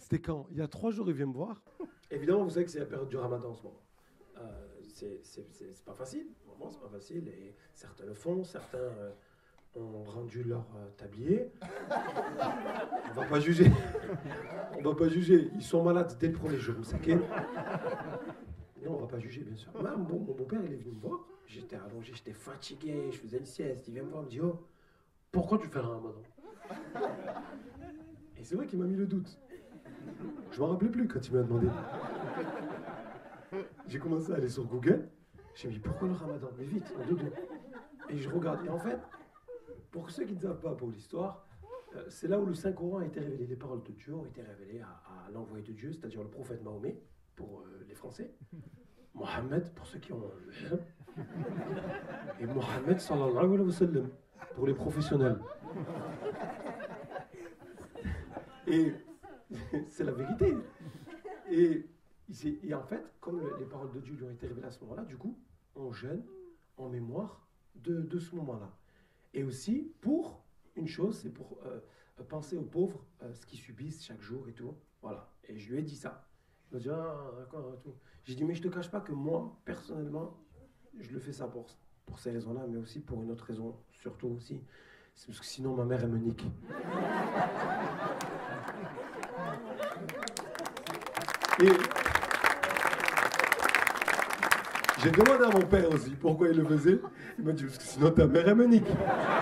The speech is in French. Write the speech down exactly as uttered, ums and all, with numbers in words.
C'était quand? Il y a trois jours, il vient me voir. Évidemment, vous savez que c'est la période du ramadan en ce moment. Euh, c'est, c'est, c'est, c'est pas facile, vraiment, c'est pas facile. Et certains le font, certains euh, ont rendu leur euh, tablier. On va pas juger. On va pas juger. Ils sont malades dès le premier jour. Non, on va pas juger, bien sûr. Moi, mon, mon beau-père, il est venu me voir. J'étais allongé, j'étais fatigué, je faisais une sieste. Il vient me voir, il me dit, oh, pourquoi tu fais le ramadan? Et c'est vrai qu'il m'a mis le doute. Je m'en rappelais plus quand il m'a demandé. J'ai commencé à aller sur Google. J'ai dit, pourquoi le ramadan? Mais vite, en dodo. Et je regarde. Et en fait, pour ceux qui ne savent pas pour l'histoire, euh, c'est là où le Saint-Coran a été révélé. Les paroles de Dieu ont été révélées à, à l'envoyé de Dieu, c'est-à-dire le prophète Mahomet, pour euh, les Français. Mohammed, pour ceux qui ont le et Mohammed, sallallahu alayhi wa sallam, pour les professionnels. Et c'est la vérité. Et, et en fait, comme le, les paroles de Dieu lui ont été révélées à ce moment-là, du coup, on jeûne en mémoire de, de ce moment-là. Et aussi, pour une chose, c'est pour euh, penser aux pauvres, euh, ce qu'ils subissent chaque jour et tout. Voilà. Et je lui ai dit ça. Il m'a dit, ah, d'accord, et tout. J'ai dit, mais je te cache pas que moi, personnellement, je le fais ça pour, pour ces raisons-là, mais aussi pour une autre raison, surtout aussi. C'est parce que sinon, ma mère, elle me nique. Et j'ai demandé à mon père aussi pourquoi il le faisait. Il m'a dit, parce que sinon ta mère, elle me nique.